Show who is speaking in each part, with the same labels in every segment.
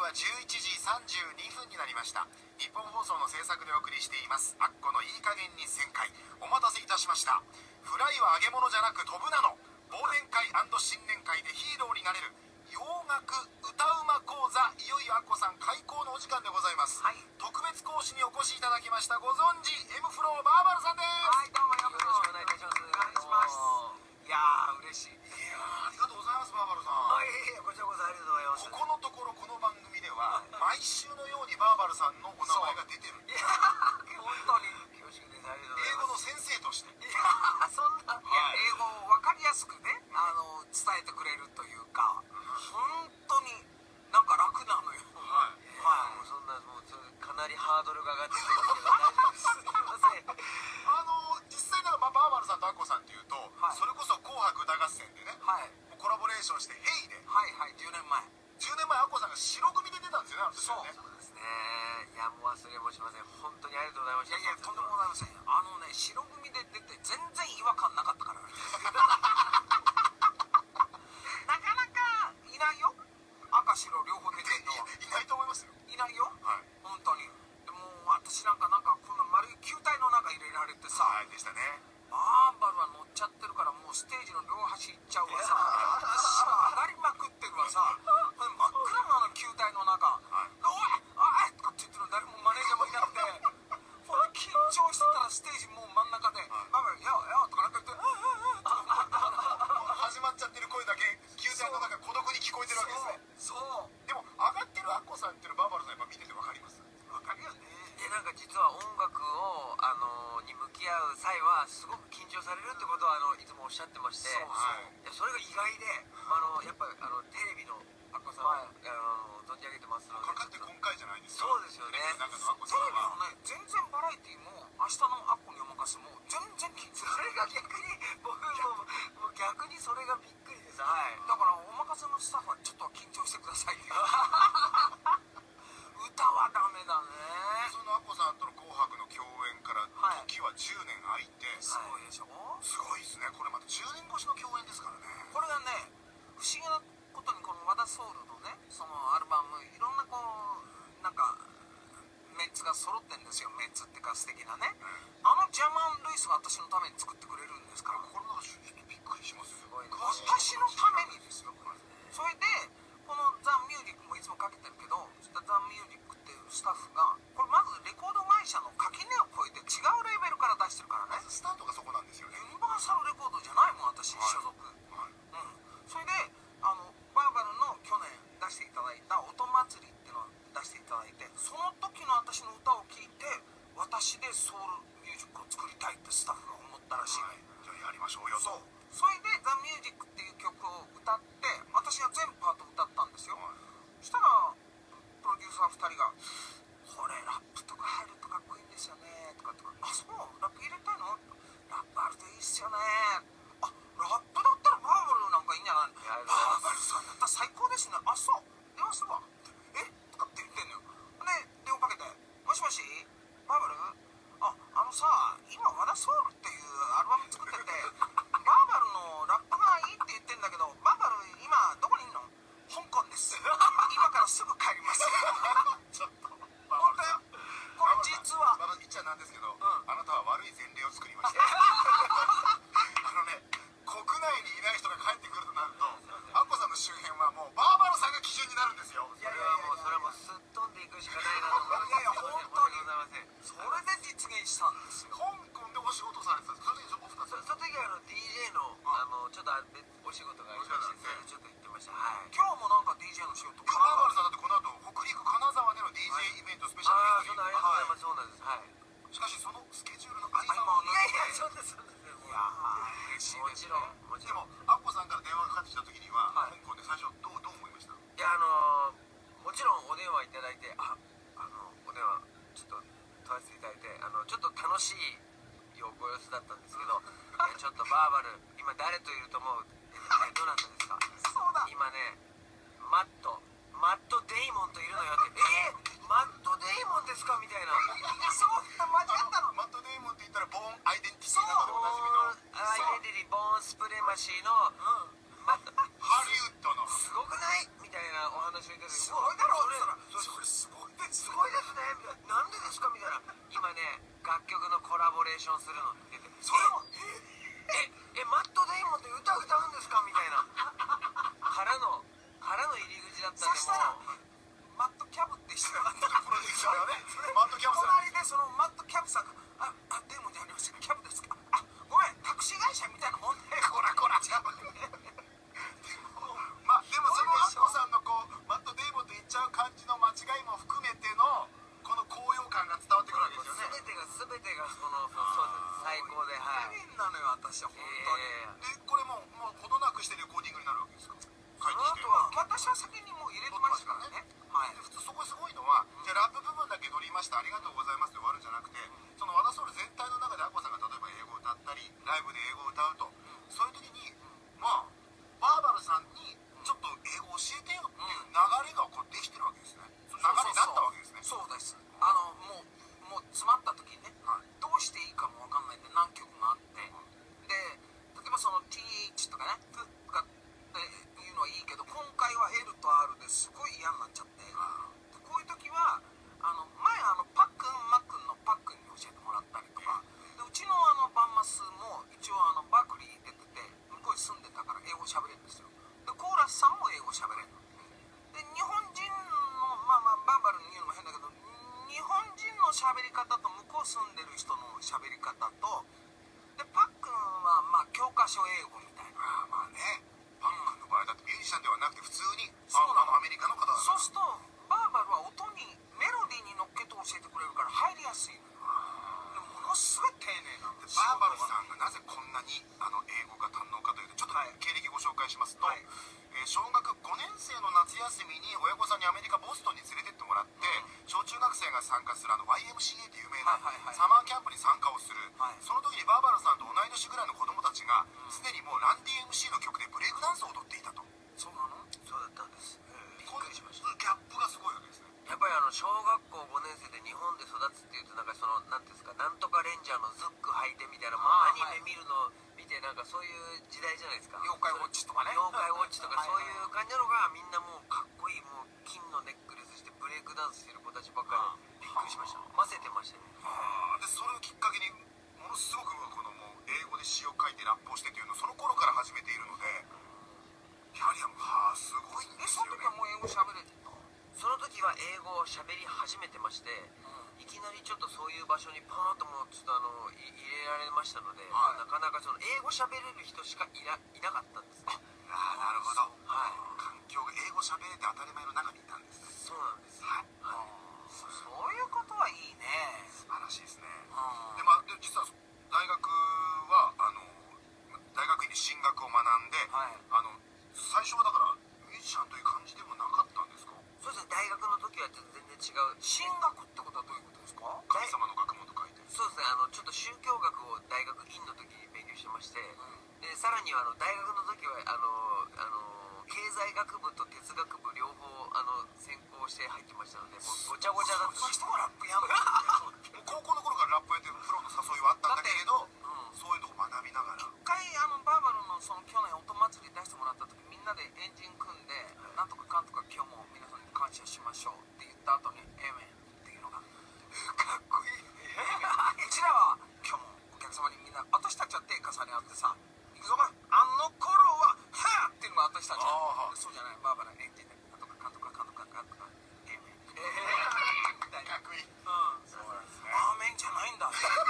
Speaker 1: は11時32分になりました。日本放送の制作でお送りしていますアッコのいい加減に1000回、お待たせいたしました。フライは揚げ物じゃなく飛ぶなの忘年会&新年会でヒーローになれる洋楽歌うま講座、いよいよアッコさん開講のお時間でございます、はい、特別講師にお越しいただきました。ご存知 M フローバーバルさんです。
Speaker 2: はい、どうもよろしくお願いいたします。お願いします。いやー嬉しい。
Speaker 1: いやーありがとうございます。バーバルさん、
Speaker 2: はい、こちらこそありがとうございます。
Speaker 1: ここのところこの番組では毎週のようにバーバルさんのお名前が出てる。
Speaker 2: いやー本当に恐縮です。ありがとうございます。
Speaker 1: 英語の先生として、
Speaker 2: いやーそんな、はい、英語を分かりやすくね、伝えてくれるというか、本当になんか楽なのよ。
Speaker 1: はい、
Speaker 2: はい、もうそんなもうかなりハードルが上がってくるけど大丈夫です。すいません。
Speaker 1: 実際だからバーバルさんとアッコさんっていうと、はい、それこそ「紅白歌合戦」でね、はい、コラボレーションして「ヘイで、
Speaker 2: はいはい、10年前
Speaker 1: アッコさんが白組で出たんですよね。
Speaker 2: そうですね。いやもう忘れもしません。本当にありがとうございました。 いやいやとんでもございません。白組で出て全然違和感なかったからなかなかいないよ、赤白両方出てんのは。
Speaker 1: いないと思いますよ。
Speaker 2: いないよ、はい、本当に。でも私なんかこんな丸い球体の中入れられてさ、
Speaker 1: はいでしたね。
Speaker 2: バーバルは乗っちゃってるからもうステージの両端行っちゃうわさ、私は上がりまくってるわさ、真っ暗な球体の中、はい、おいとかって言ってるの誰もマネージャーもいなくて、ほんで緊張してたらステージもう真ん中で、はい、バーバルよとかなんか言って
Speaker 1: 始まっちゃってる声だけ球体の中孤独に聞こえてるわけですね。そうでも上がってるアッコさんっていうのバーバルさんやっぱ見てて分かります。
Speaker 2: 分かるよね。でなんか実は音楽をに向き合う際はすごく緊張されるってことはいつもおっしゃってまして、それが意外で、やっぱテレビのアッコさんは、はい、存じ上げてますので、
Speaker 1: かかって今回じゃないですか。
Speaker 2: そうですよね。
Speaker 1: 中のアッコさんは
Speaker 2: テレビのね全然バラエティーも明日のアッコにお任せも全然緊張、それが逆に僕もう逆にそれがびっくりです。はい、だからお任せのスタッフはちょっと緊張してくださいって歌はダメだね。
Speaker 1: そのアッコさんとの紅白の共演から時は10年空いて、はい、
Speaker 2: すごいでしょ。
Speaker 1: すごいですね。これまた10年越しの共演ですからね。
Speaker 2: これがね不思議なことにこの和田ソウルのねそのアルバムいろんななんかメンツが揃ってんですよ。メンツっていうか素敵なね、ジャマン・ルイスが私のために作ってくれるんですから。
Speaker 1: これなんかちょっとびっくりします。すごいね。
Speaker 2: 私のためにですよ。それでこのザ・ミュージックもいつもかけてるけど、ザ・ミュージックっていうスタッフがこれまずレコード会社の垣根を越えて違うレーベルから出してるからね。
Speaker 1: スタートがそこなんですよね。
Speaker 2: ユニバーサルレコードじゃないもん私、所属、はい、それでバーバルの去年出していただいた音祭りっていうのを出していただいて、その時の私の歌を聴いて私でソウルミュージックを作りたいってスタッフが思ったらしい、はい、じゃあやりましょうよと。それでザ・ミュージックっていう曲を歌って私が全パート歌ったんですよ、はい、そしたらプロデューサー2人が「これラップとか入るとかっこいいんですよね」とか「あそうラップ入れたいの？ラップあるといいっすよね」「あラップだったらバーバルなんかいいんじゃない？バーバルさんだったら最高ですね。あそう電話するわ」えとかって言ってんのよ。で電話かけて「もしもしバーバル？さ今和田ソウルっていうアルバム作っててバーバルのラップがいいって言ってんだけどバーバル今どこにいんの？香港です今からすぐ帰りますちょっと本当よ。これ実は
Speaker 1: 言っちゃなんですけど、あなたは悪い前例を作りました国内にいない人が帰ってくるとなるとアッコさんの周辺はもうバーバルさんが基準になるんですよ。
Speaker 2: それはもうすっ飛んでいくしかないなと思います。いやいや本当にございません。それで実現したんですよ。
Speaker 1: 香港でお仕事されてたんですか？
Speaker 2: その時はDJ のちょっとお仕事がありましてそれでちょっと行ってました。はい、
Speaker 1: 今日もなんか DJ の仕事バーバルさんだってこの後北陸金沢での DJ イベントスペシャルゲストに、
Speaker 2: ありがとうございます。そうなんです。はい、
Speaker 1: しかしそのスケジュールの合間を
Speaker 2: いやいやそうですそうです。いや嬉しいですね。
Speaker 1: もちろんアッコさんから電話がかかってきた時には、香港で最初どう思いました？い
Speaker 2: やもちろんお電話いただいてお電話ちょっと取らせていただいてちょっと楽しいご様子だったんですけどちょっとバーバル今誰といると思う？どなたですか？そうだ今ねマットデイモンといるのよってマットデイモンですかみたいなそう間違ったの。
Speaker 1: マットデイモンって言ったらボーンアイデンティティなどでおなじみの
Speaker 2: アイデンティティボーンスプレマシーのマット
Speaker 1: ハリウッドの
Speaker 2: すごくないみたいなお話をいただいて
Speaker 1: すごいだろうっ
Speaker 3: だったんで
Speaker 2: そしたら
Speaker 3: もう
Speaker 2: マットキャブって人がプロデューサーがね
Speaker 1: マットキャブさん
Speaker 2: 隣でそのマットキャブさんがデーモンじゃありませんキャブですかごめんタクシー会社みたいなもんでこらこらキャブ
Speaker 1: まあでもそのアッコさんのこうマットデーモンと言っちゃう感じの間違いも含めてのこの高揚感が伝わってくるわけですよね。
Speaker 3: 全てがそのそうです最高で、はい。
Speaker 2: いいなのよ私は本当に、
Speaker 1: でこれもうほどなくしてレコーディングになるわけですか。帰ってきて
Speaker 2: あとは私は先にもう入れてましたからねはい
Speaker 1: で普通そこすごいのは、じゃあラップ部分だけ撮りましたありがとうございますで終わるんじゃなくて、その和田ソウル全体の中でアッコさんが例えば英語を歌ったりライブで英語を歌うと、そういう時にまあバーバルさんにちょっと英語教えてよっていう流れがこうできてるわけですね。その流れになったわけですね。
Speaker 2: そうですもう詰まった時にね、どうしていいかも分かんないんで何曲もあってで例えばその TH とかねとかっていうのはいいけど今回は L と R ですごい嫌になっちゃってでこういう時は前パックンマックンのパックンに教えてもらったりとかでうちのバンマスも一応バークリー出てて向こうに住んでたから英語喋れるんですよでコーラスさんも英語喋れるで日本人のバーバルに言うのも変だけど日本人の喋り方と向こう住んでる人の喋り方とでパックンは教科書英語みたいな
Speaker 1: まあねパックンの場合だってミュージシャンではなくて普通に
Speaker 2: そうなの
Speaker 1: アメリカの方だから
Speaker 2: そうするとバーバルは音にメロディーに乗っけて教えてくれるから入りやすいのよでものすごい丁寧なんです
Speaker 1: バーバルさんがなぜこんなに英語が堪能かというとちょっと経歴ご紹介しますと、小学5年生の夏休みに親御さんにアメリカボストンに連れてってもらって、小中学生が参加するYMCA って有名なサマーキャンプに参加をする、その時にバーバルさんと同い年ぐらいの子供たちがすでにもうランディ MC の曲でブレイクダンスを踊っていたと。
Speaker 2: そうなの
Speaker 3: そうだったんです。びっくりしました。
Speaker 1: ギャップがすごいわけですね。
Speaker 3: やっぱり小学校5年生で日本で育つっていうとなんかそのなんていうんですかなんとかレンジャーのズック履いてみたいなもうアニメ見るの見てなんかそういう時代じゃないですか。
Speaker 2: 妖怪ウォッチとかね
Speaker 3: 妖怪ウォッチとかそういう感じなのがみんなもうかっこいいもう金のネックレスしてブレイクダンスしてる子たちばっかりびっくりしました。混ぜてましたね。
Speaker 1: でそれをきっかけにものすごくこのもう英語で詩を書いてラップをしてっていうのをその頃から始めているのでやはりすごいんですよね。
Speaker 2: その時はもう英語喋れてた
Speaker 3: その時は英語を喋り始めてまして、いきなりちょっとそういう場所にパーンともうちょっと入れられましたので、なかなかその英語喋れる人しかいなかったんですね。
Speaker 1: なるほど、環境が英語喋れて当たり前の中にいたんですね。
Speaker 3: そうなんです。
Speaker 2: そういうことはいいね
Speaker 1: 素晴らしいですね。で実は大学は大学院で進学を学んで、最初はだからミュージシャンという感じでもなかったんですか。
Speaker 3: そうですね大学の時は全然違う
Speaker 2: 進学ってことはどういうことですか
Speaker 1: 神様の学問と書いて。
Speaker 3: そうですねちょっと宗教学を大学院の時に勉強してまして、でさらには大学の時は経済学部と哲学部両方専攻して入ってましたのでもうごちゃごちゃだった
Speaker 2: その人がラップやんの
Speaker 1: 高校の頃からラップやってるプロの誘いはあったんだけれど、そういうとこ学びながら
Speaker 2: 一回バーバルのその去年音祭り出してもらった時みんなでエンジン組んでなんとかかんとか今日も皆さんに感謝しましょうって言った後に「エーメン」っていうのがかっこいいうちらは今日もお客様にみんな私たちは手重ね合ってさ行くぞか頃は「はぁ!」っていうのが私たちそうじゃないバーバラエンジンでなんとかかんとかかんとかかんとかエーメンみたいな
Speaker 1: かっこいい。
Speaker 2: そうなんですねアーメンじゃないんだ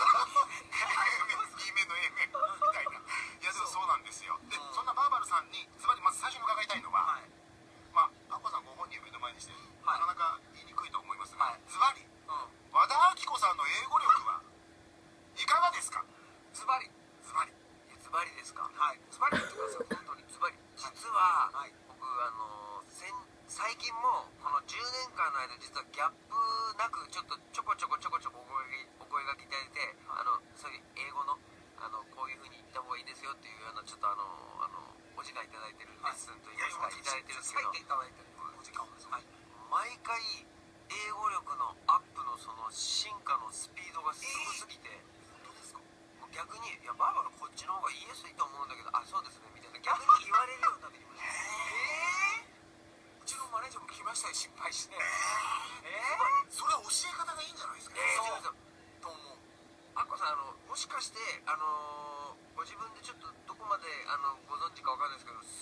Speaker 1: B 面の A 面みたいな。いやでもそうなんですよ。でそんなバーバルさんにズバリまず最初に伺いたいのは、アッコさんご本人を目の前にしてなかなか言いにくいと思いますが、ズバリ和田アキ子さんの英語力はいかがですか。
Speaker 2: ズバリ
Speaker 3: ズバリですか。
Speaker 2: ズバリ言ってください本当に
Speaker 3: ズバリ実は、僕最近もこの10年間の間実はギャップなくちょこちょこお声がけいただいてそういう英語のこういう風に言った方がいいですよっていうようなちょっとお時間いただいてるレッスンといいますかいただいてるんですけど
Speaker 2: 割いていただいてるお時間をです
Speaker 3: 毎回英語力のアップのその進化のスピードがすごすぎて、
Speaker 1: どうですか。
Speaker 3: 逆にいやバーバルこっちの方が言いやすいと思うんだけどそうですねみたいな逆に言われるようになってきました
Speaker 2: うちのマネージャーも来ましたよ心配して
Speaker 1: それは教え方がいいんじゃないですか。
Speaker 3: そう
Speaker 2: と思う
Speaker 3: アッコさんもしかしてご自分でちょっとどこまでご存知かわかんないですけど